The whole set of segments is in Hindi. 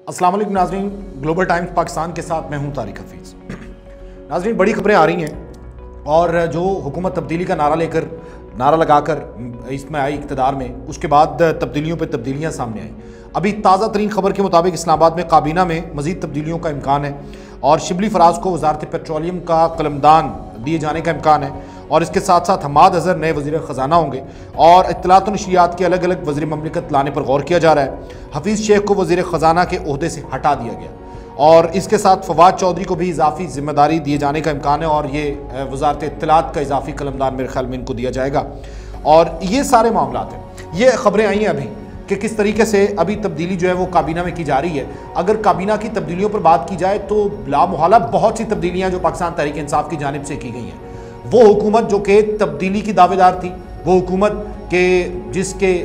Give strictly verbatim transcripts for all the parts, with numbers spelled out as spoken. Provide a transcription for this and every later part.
अस्सलाम वालेकुम नाज़रीन, ग्लोबल टाइम्स पाकिस्तान के साथ मैं हूं तारिक हफीज़। नाज़रीन, बड़ी खबरें आ रही हैं और जो हुकूमत तब्दीली का नारा लेकर नारा लगाकर इसमें आई इक़्तिदार में, उसके बाद तब्दीलियों पे तब्दीलियां सामने आई। अभी ताज़ा तरीन खबर के मुताबिक इस्लामाबाद में काबीना में मज़ीद तब्दीलियों का इम्कान है और शिबली फराज को वज़ारत पेट्रोलियम का कलमदान दिए जाने का इम्कान है और इसके साथ साथ हमाद अज़हर नए वज़ीर ख़जाना होंगे और इत्तलात व नशरियात के अलग अलग वज़ीर ममलिकत लाने पर गौर किया जा रहा है। हफीज़ शेख को वज़ीर ख़जाना के ओहदे से हटा दिया गया और इसके साथ फवाद चौधरी को भी इजाफी जिम्मेदारी दिए जाने का इम्कान है और ये वज़ारत इत्तलात का इजाफी कलमदान मेरे ख्याल में इनको दिया जाएगा। और ये सारे मामलात हैं, ये खबरें आई हैं अभी कि किस तरीके से अभी तब्दीली जो है वो काबीना में की जा रही है। अगर काबीना की तब्दीलियों पर बात की जाए तो लामोहला बहुत सी तब्दीलियाँ जो पाकिस्तान तहरीक इंसाफ की जानिब से की गई हैं। वो हुकूमत जो कि तब्दीली की दावेदार थी, वो हुकूमत के जिसके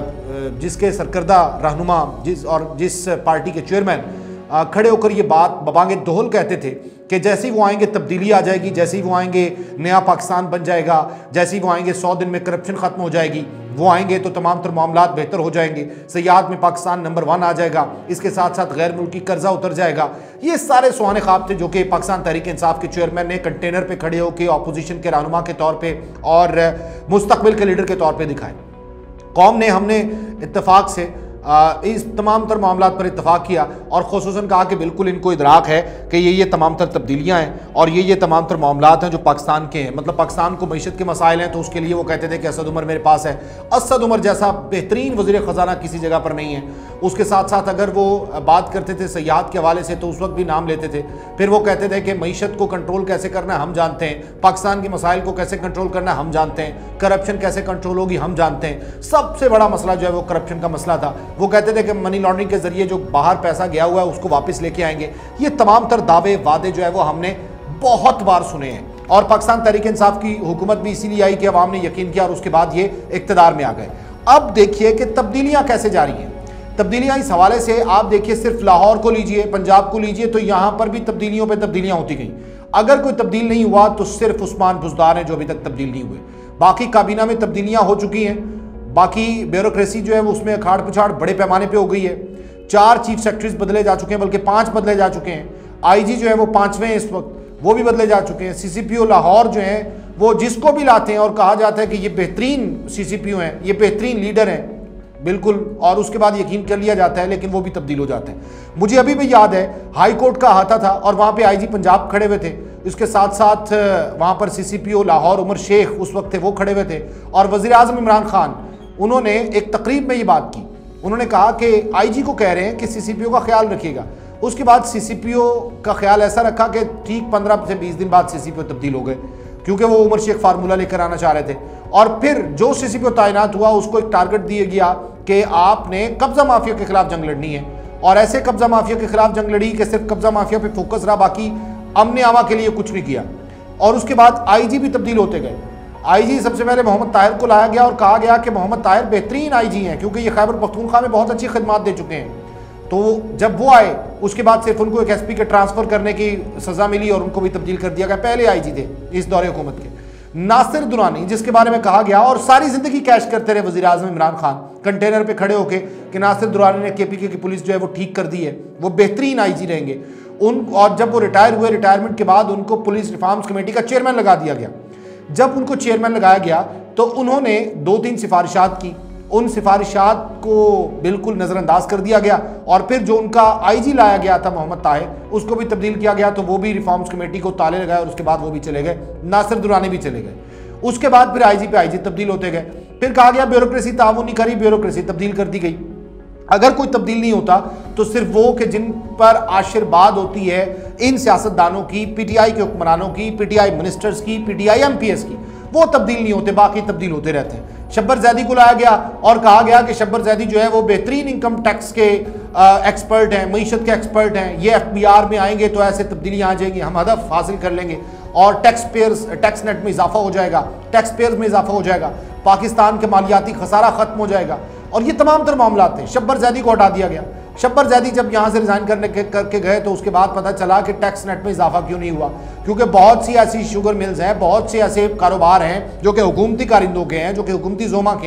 जिसके सरकर्दा रहनुमा जिस और जिस पार्टी के चेयरमैन खड़े होकर ये बात बबांगे दोहल कहते थे कि जैसे ही वो आएंगे तब्दीली आ जाएगी, जैसे ही वो आएंगे नया पाकिस्तान बन जाएगा, जैसे ही वो आएंगे सौ दिन में करप्शन ख़त्म हो जाएगी, वो आएंगे तो तमाम तर मामलात बेहतर हो जाएंगे, सयाहत में पाकिस्तान नंबर वन आ जाएगा, इसके साथ साथ गैर मुल्की कर्जा उतर जाएगा। ये सारे सुहाने ख्वाब थे जो कि पाकिस्तान तहरीक इंसाफ के चेयरमैन ने कंटेनर पर खड़े होकर अपोजिशन के रहनुमा के तौर पर और मुस्तकबिल के लीडर के तौर पर दिखाए। कौम ने हमने इत्तफाक से आ, इस तमाम तर मामलात पर इत्तफाक किया और खुसूसन कहा कि बिल्कुल इनको इदराक है कि ये ये तमाम तर तब्दीलियाँ हैं और ये ये तमाम तर मामलात हैं जो पाकिस्तान के हैं। मतलब पाकिस्तान को मईशत के मसाइल हैं तो उसके लिए वो कहते थे कि असद उमर मेरे पास है। असद उमर जैसा बेहतरीन वज़ीर ख़जाना किसी जगह पर नहीं है। उसके साथ साथ अगर वो बात करते थे सयाहत के हवाले से तो उस वक्त भी नाम लेते थे। फिर वो कहते थे कि मईशत को कंट्रोल कैसे करना है हम जानते हैं, पाकिस्तान के मसाइल को कैसे कंट्रोल करना है हम जानते हैं, करप्शन कैसे कंट्रोल होगी हम जानते हैं। सबसे बड़ा मसला जो है वो करप्शन का मसला था। वो कहते थे कि मनी लॉन्ड्रिंग के जरिए जो बाहर पैसा गया हुआ है उसको वापस लेके आएंगे। ये तमाम तर दावे वादे जो है वो हमने बहुत बार सुने हैं और पाकिस्तान तहरीक इंसाफ की हुकूमत भी इसीलिए आई कि अवाम ने यकीन किया और उसके बाद ये इक़्तिदार में आ गए। अब देखिए कि तब्दीलियां कैसे जारी हैं। तब्दीलियां इस हवाले से आप देखिए, सिर्फ लाहौर को लीजिए, पंजाब को लीजिए तो यहां पर भी तब्दीलियों पर तब्दीलियां होती गई। अगर कोई तब्दील नहीं हुआ तो सिर्फ उस्मान बुज़दार हैं जो अभी तक तब्दील नहीं हुए। बाकी काबीना में तब्दीलियां हो चुकी हैं, बाकी ब्यूरोक्रेसी जो है वो उसमें अखाड़ पिछाड़ बड़े पैमाने पे हो गई है। चार चीफ सेक्रेटरीज बदले जा चुके हैं, बल्कि पांच बदले जा चुके हैं। आईजी जो है वो पांचवें इस वक्त, वो भी बदले जा चुके हैं। सीसीपीओ लाहौर जो है वो जिसको भी लाते हैं और कहा जाता है कि ये बेहतरीन सीसीपीओ हैं, ये बेहतरीन लीडर हैं बिल्कुल, और उसके बाद यकीन कर लिया जाता है, लेकिन वो भी तब्दील हो जाते हैं। मुझे अभी भी याद है हाई कोर्ट का अहाता था और वहाँ पे आईजी पंजाब खड़े हुए थे, इसके साथ साथ वहाँ पर सीसीपीओ लाहौर उमर शेख उस वक्त थे, वो खड़े हुए थे और वज़ीर आज़म इमरान खान उन्होंने एक तकरीब में ये बात की। उन्होंने कहा कि आईजी को कह रहे हैं कि सीसीपीओ का ख्याल रखिएगा। उसके बाद सीसीपीओ का ख्याल ऐसा रखा कि ठीक पंद्रह से बीस दिन बाद सीसीपीओ तब्दील हो गए क्योंकि वो उमर शेख फार्मूला लेकर आना चाह रहे थे। और फिर जो सीसीपीओ तैनात हुआ उसको एक टारगेट दिया गया कि आपने कब्जा माफिया के खिलाफ जंग लड़नी है और ऐसे कब्जा माफिया के खिलाफ जंग लड़ी कि सिर्फ कब्जा माफिया पे फोकस रहा, बाकी अमन आवा के लिए कुछ नहीं किया। और उसके बाद आईजी भी तब्दील होते गए। आईजी सबसे पहले मोहम्मद ताहिर को लाया गया और कहा गया कि मोहम्मद ताहिर बेहतरीन आईजी हैं क्योंकि ये खैबर पख्तूनख्वा में बहुत अच्छी खिदमत दे चुके हैं। तो जब वो आए उसके बाद सिर्फ उनको एक एसपी के ट्रांसफर करने की सजा मिली और उनको भी तब्दील कर दिया गया। पहले आईजी थे इस दौरे हुकूमत के नासिर दुरानी, जिसके बारे में कहा गया और सारी जिंदगी कैश करते रहे वज़ीर आज़म इमरान खान कंटेनर पे खड़े होके कि नासिर दुरानी ने केपीके की पुलिस जो है वो ठीक कर दी है, वो बेहतरीन आईजी रहेंगे उन। और जब वो रिटायर हुए, रिटायरमेंट के बाद उनको पुलिस रिफॉर्म्स कमेटी का चेयरमैन लगा दिया गया। जब उनको चेयरमैन लगाया गया तो उन्होंने दो तीन सिफारिशात की, उन सिफारिशात को बिल्कुल नज़रअंदाज कर दिया गया और फिर जो उनका आईजी लाया गया था मोहम्मद ताहिर, उसको भी तब्दील किया गया तो वो भी रिफॉर्म्स कमेटी को ताले लगाए और उसके बाद वो भी चले गए, नासिर दुरानी भी चले गए। उसके बाद फिर आईजी पे आईजी तब्दील होते गए। फिर कहा गया ब्यूरोक्रेसी ताउन नहीं करी, ब्यूरोक्रेसी तब्दील कर दी गई। अगर कोई तब्दील नहीं होता तो सिर्फ वो कि जिन पर आशीर्वाद होती है इन सियासतदानों की, पीटीआई के हुक्मरानों की, पीटीआई मिनिस्टर्स की, पीटीआई एमपीएस की, वो तब्दील नहीं होते, बाकी तब्दील होते रहते हैं। शब्बर जैदी को लाया गया और कहा गया कि शब्बर जैदी जो है वो बेहतरीन इनकम टैक्स के एक्सपर्ट हैं, मईशत के एक्सपर्ट हैं, ये एफबीआर में आएंगे तो ऐसे तब्दीलियाँ आ जाएंगी, हम हदफ हासिल कर लेंगे और टैक्स पेयर्स टैक्स नेट में इजाफा हो जाएगा, टैक्स पेयर्स में इजाफा हो जाएगा, पाकिस्तान के मालियाती खसारा खत्म हो जाएगा। और ये तमाम तर मामला थे। शब्बर जैदी को हटा दिया गया। शब्बर जैदी जब यहाँ से रिजाइन करने के करके गए तो उसके बाद पता चला कि टैक्स नेट में इजाफा क्यों नहीं हुआ, क्योंकि बहुत सी ऐसी शुगर मिल्स हैं, बहुत से ऐसे कारोबार हैं जो कि हुकूमती कारिंदों के हैं, जो कि हुकूमती जोमा के हैं,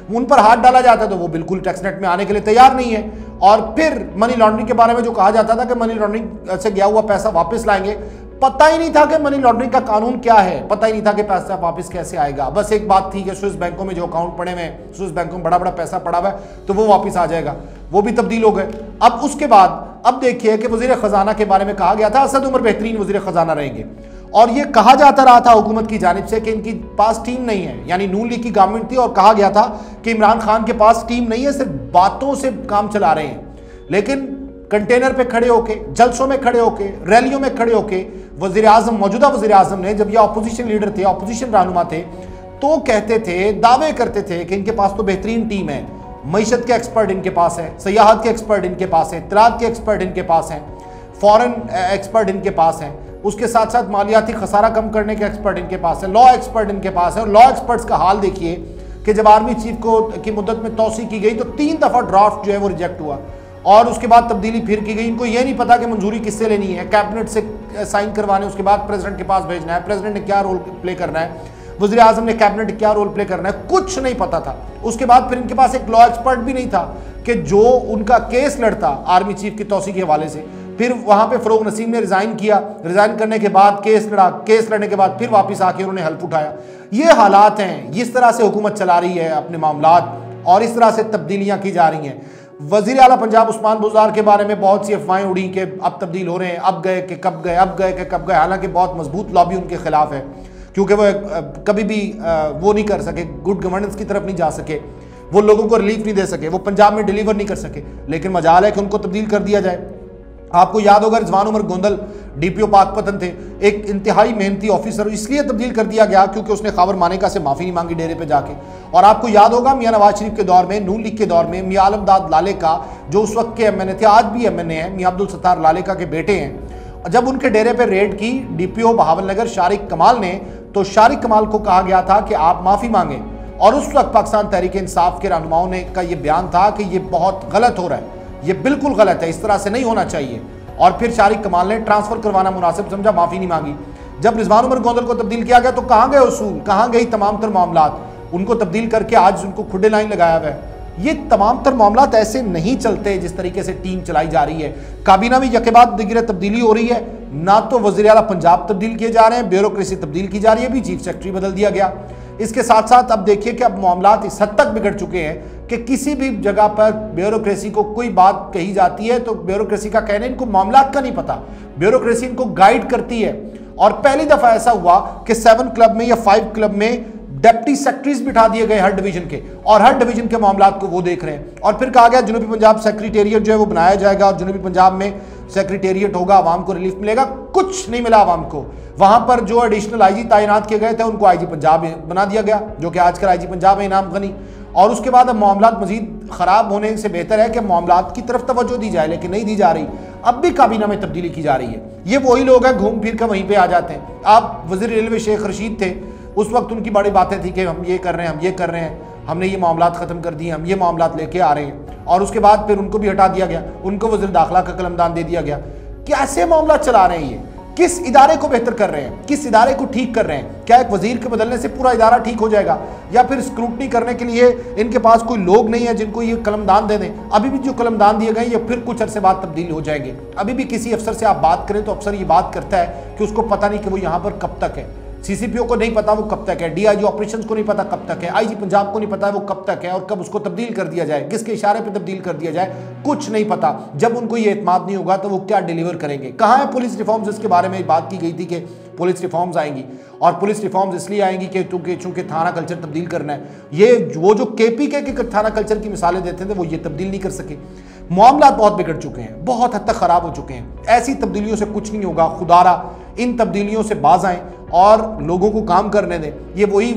उन पर हाथ डाला जाता है तो वो बिल्कुल टैक्स नेट में आने के लिए तैयार नहीं है। और फिर मनी लॉन्ड्रिंग के बारे में जो कहा जाता था कि मनी लॉन्ड्रिंग से गया हुआ पैसा वापस लाएंगे, पता ही नहीं था कि मनी लॉन्ड्रिंग का कानून क्या है, पता ही नहीं था कि पैसा वापस कैसे आएगा। बस एक बात थी कि स्विस बैंकों में जो अकाउंट पड़े हुए, स्विस बैंकों में बड़ा बड़ा पैसा पड़ा हुआ है तो वो वापस आ जाएगा, वो भी तब्दील हो गए। अब उसके बाद अब देखिए कि वजीर खजाना के बारे में कहा गया था असद उमर बेहतरीन वजीर खजाना रहेंगे, और ये कहा जाता रहा था हुकूमत की जानिब से कि इनकी पास टीम नहीं है, यानी नून लीग की गवर्नमेंट थी और कहा गया था कि इमरान खान के पास टीम नहीं है, सिर्फ बातों से काम चला रहे हैं। लेकिन कंटेनर पे खड़े होके, जलसों में खड़े होके, रैलियों में खड़े होके वजीर आजम, मौजूदा वजीर आजम ने, जब ये अपोजिशन लीडर थे, अपोजिशन रहनुमा थे, तो कहते थे, दावे करते थे कि इनके पास तो बेहतरीन टीम है, मईशत के एक्सपर्ट इनके पास है, सयाहत के एक्सपर्ट इनके पास है, इत्तलात के एक्सपर्ट इनके पास हैं, फॉरेन एक्सपर्ट इनके पास हैं, उसके साथ साथ मालियाती खसारा कम करने के एक्सपर्ट इनके पास है, लॉ एक्सपर्ट इनके पास है। और लॉ एक्सपर्ट्स का हाल देखिए कि जब आर्मी चीफ को की मुद्दत में तोसी की गई तो तीन दफा ड्राफ्ट जो है वो रिजेक्ट हुआ और उसके बाद तब्दीली फिर की गई। इनको ये नहीं पता कि मंजूरी किससे लेनी है, कैबिनेट से साइन करवाने, उसके बाद प्रेसिडेंट के पास भेजना है, प्रेसिडेंट ने क्या रोल प्ले करना है, वज़ीर आज़म ने कैबिनेट क्या रोल प्ले करना है, कुछ नहीं पता था। उसके बाद फिर इनके पास एक लॉ एक्सपर्ट भी नहीं था कि जो उनका केस लड़ता आर्मी चीफ की तोसी के हवाले से। फिर वहां पे फरोग नसीम ने रिजाइन किया, रिजाइन करने के बाद केस लड़ा, केस लड़ने के बाद फिर वापस आके उन्होंने हल्फ उठाया। ये हालात हैं, इस तरह से हुकूमत चला रही है अपने मामलात और इस तरह से तब्दीलियां की जा रही हैं। वजीर आला पंजाब उस्मान बुज़दार के बारे में बहुत सी अफवाहें उड़ी कि अब तब्दील हो रहे हैं, अब गए कि कब गए, अब गए कि कब गए। हालांकि बहुत मजबूत लॉबी उनके खिलाफ है क्योंकि वो कभी भी वो नहीं कर सके, गुड गवर्नेंस की तरफ नहीं जा सके, वो लोगों को रिलीफ नहीं दे सके, वो पंजाब में डिलीवर नहीं कर सके। लेकिन मजाल है कि उनको तब्दील कर दिया जाए। आपको याद होगा रिजवान उमर गोंदल डीपीओ पाकपतन थे, एक इंतहाई मेहनती ऑफिसर, इसलिए तब्दील कर दिया गया क्योंकि उसने खबर मानेका से माफ़ी नहीं मांगी डेरे पे जाके। और आपको याद होगा मियां नवाज शरीफ के दौर में, नून लीग के दौर में, मियां आलमदाद लालेका जो उस वक्त के एम एन ए थे, आज भी एम एन ए हैं, मियां अब्दुल सत्तार लालेका के बेटे हैं, जब उनके डेरे पर रेड की डीपीओ बहावल नगर शारिक कमाल ने, तो शारिक कमाल को कहा गया था कि आप माफ़ी मांगें। और उस वक्त पाकिस्तान तहरीक इंसाफ के रहनुमाओं ने का ये बयान था कि ये बहुत गलत हो रहा है, ये बिल्कुल गलत है, इस तरह से नहीं होना चाहिए। और फिर शारिक कमाल ने ट्रांसफर करवाना मुनासिब समझा, माफी नहीं मांगी। जब रिजवान उमर गोंदल को तब्दील किया गया तो कहाँ गए उसूल, कहाँ गई तमाम तर मामलात, उनको तब्दील करके आज उनको खुडे लाइन लगाया हुआ है। ये तमाम तर मामलात ऐसे नहीं चलते जिस तरीके से टीम चलाई जा रही है। काबीना में यके बाद दिगरे तब्दीली हो रही है, ना तो वज़ीर आला पंजाब तब्दील किए जा रहे हैं, ब्यूरोक्रेसी तब्दील की जा रही है, भी चीफ सेक्रेटरी बदल दिया गया। इसके साथ साथ अब देखिए कि अब मामलात इस हद तक बिगड़ चुके हैं कि किसी भी जगह पर ब्यूरोक्रेसी को कोई बात कही जाती है तो ब्यूरोक्रेसी का कहना, इनको मामलात का नहीं पता, ब्यूरोक्रेसी इनको गाइड करती है। और पहली दफा ऐसा हुआ कि सेवन क्लब में या फाइव क्लब में डेप्टी सेक्रेटरीज बिठा दिए गए हर डिवीजन के, और हर डिवीजन के मामलात को वो देख रहे हैं। और फिर कहा गया जनूबी पंजाब सेक्रेटेरिएट जो है वो बनाया जाएगा और जनूबी पंजाब में सेक्रेटेरिएट होगा, आवाम को रिलीफ मिलेगा। कुछ नहीं मिला आवाम को। वहां पर जो एडिशनल आईजी तैनात किए गए थे उनको आईजी पंजाब बना दिया गया, जो कि आजकल आईजी पंजाब है इनाम गनी। और उसके बाद अब मामलात मजीद खराब होने से बेहतर है कि मामलात की तरफ तवज्जो दी जाए, लेकिन नहीं दी जा रही। अब भी काबीना में तब्दीली की जा रही है। ये वही लोग हैं घूम फिर कर वहीं पे आ जाते हैं। आप वज़ीर रेलवे शेख रशीद थे, उस वक्त उनकी बड़ी बातें थी कि हम ये कर रहे हैं, हम ये कर रहे हैं, हमने ये मामलात ख़त्म कर दिए, हम ये मामलात लेके आ रहे हैं। और उसके बाद फिर उनको भी हटा दिया गया, उनको वज़ीर दाखिला का कलमदान दे दिया गया। कैसे मामला चला रहे हैं ये? किस इदारे को बेहतर कर रहे हैं, किस इदारे को ठीक कर रहे हैं? क्या एक वजीर के बदलने से पूरा इदारा ठीक हो जाएगा, या फिर स्क्रूटनी करने के लिए इनके पास कोई लोग नहीं है जिनको ये कलमदान दे दें? अभी भी जो कलमदान दिए गए ये फिर कुछ अरसे बाद तब्दील हो जाएंगे। अभी भी किसी अफसर से आप बात करें तो अफसर ये बात करता है कि उसको पता नहीं कि वो यहाँ पर कब तक है, सीसीपीओ को नहीं पता वो कब तक है, डीआईजी ऑपरेशंस को नहीं पता कब तक है, आईजी पंजाब को नहीं पता वो कब तक है और कब उसको तब्दील कर दिया जाए, किसके इशारे पे तब्दील कर दिया जाए, कुछ नहीं पता। जब उनको ये एतमाद नहीं होगा तो वो क्या डिलीवर करेंगे? कहाँ है पुलिस रिफॉर्म्स? इसके बारे में बात की गई थी कि पुलिस रिफॉर्म्स आएंगी, और पुलिस रिफॉर्म्स इसलिए आएंगी कि चूंकि चूंकि थाना कल्चर तब्दील करना है। ये वो जो केपीके के थाना कल्चर की मिसालें देते थे वो ये तब्दील नहीं कर सके। मामला बहुत बिगड़ चुके हैं, बहुत हद तक खराब हो चुके हैं। ऐसी तब्दीलियों से कुछ नहीं होगा। खुदारा इन तब्दीलियों से बाज आएं और लोगों को काम करने दें। ये वही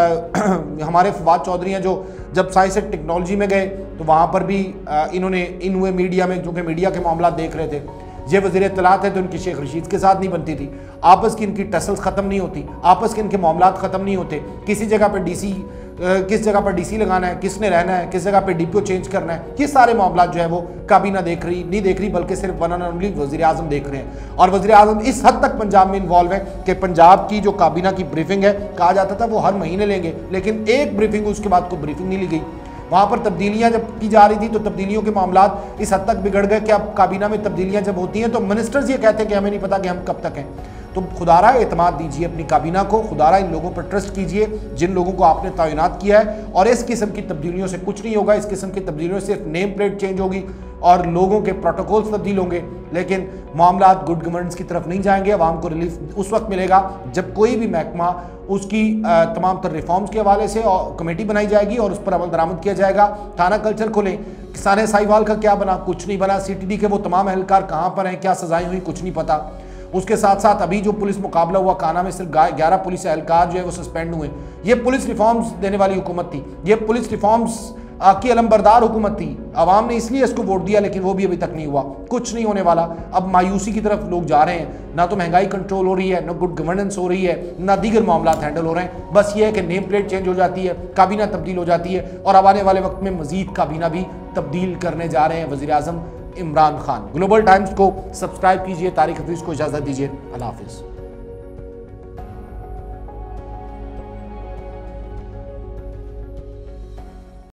आ, हमारे फवाद चौधरी हैं जो जब साइंस एंड टेक्नोलॉजी में गए तो वहाँ पर भी आ, इन्होंने इन हुए मीडिया में, चूँकि मीडिया के मामला देख रहे थे, ये वज़ीर इत्तलात है तो इनकी शेख रशीद के साथ नहीं बनती थी, आपस की इनकी टसल्स ख़त्म नहीं होती, आपस के इनके मामलात ख़त्म नहीं होते। किसी जगह पर डीसी, किस जगह पर डीसी लगाना है, किसने रहना है, किस जगह पर डीपीओ चेंज करना है, ये सारे मामला जो है वो काबीना देख रही नहीं देख रही बल्कि सिर्फ वन एंड ओनली वज़ीर आज़म देख रहे हैं। और वज़ीर आज़म इस हद तक पंजाब में इन्वॉल्व है कि पंजाब की जो काबीना की ब्रीफिंग है, कहा जाता था वो हर महीने लेंगे, लेकिन एक ब्रीफिंग उसके बाद कोई ब्रीफिंग नहीं ली गई। वहाँ पर तब्दीलियाँ जब की जा रही थी तो तब्दीलियों के मामला इस हद तक बिगड़ गए कि अब काबीना में तब्दीलियाँ जब होती हैं तो मिनिस्टर्स ये कहते हैं कि हमें नहीं पता कि हम कब तक हैं। तो खुदारा एतमाद दीजिए अपनी काबीना को, खुदारा इन लोगों पर ट्रस्ट कीजिए जिन लोगों को आपने तैनात किया है, और इस किस्म की तब्दीलियों से कुछ नहीं होगा। इस किस्म की तब्दीलियों से सिर्फ नेम प्लेट चेंज होगी और लोगों के प्रोटोकॉल्स तब्दील होंगे, लेकिन मामला गुड गवर्नेंस की तरफ नहीं जाएंगे। आवाम को रिलीफ उस वक्त मिलेगा जब कोई भी महकमा उसकी तमाम तर रिफॉर्म्स के हवाले से और कमेटी बनाई जाएगी और उस पर अमल दरामद किया जाएगा। थाना कल्चर खोलें, किसान साहिवाल का क्या बना, कुछ नहीं बना। सी टी डी के वो तमाम एहलकार कहाँ पर हैं, क्या सजाएं हुई, कुछ नहीं पता। उसके साथ साथ अभी जो पुलिस मुकाबला हुआ काना में सिर्फ ग्यारह पुलिस एहलकार जो है वो सस्पेंड हुए। ये पुलिस रिफॉर्म्स देने वाली हुकूमत थी, ये पुलिस रिफॉर्म्स की अलमबरदार हुकूमत थी। आवाम ने इसलिए इसको वोट दिया, लेकिन वो भी अभी तक नहीं हुआ, कुछ नहीं होने वाला। अब मायूसी की तरफ लोग जा रहे हैं, ना तो महंगाई कंट्रोल हो रही है, ना गुड गवर्नेंस हो रही है, ना दीगर मामला हैंडल हो रहे हैं। बस ये है कि नेम प्लेट चेंज हो जाती है, काबीना तब्दील हो जाती है, और अब आने वाले वक्त में मजीद काबीना भी तब्दील करने जा रहे हैं वज़ीर आज़म इमरान खान। ग्लोबल टाइम्स को सब्सक्राइब कीजिए, तारिक हफीज़ को इजाज़त दीजिए। अल्लाह हाफिज़।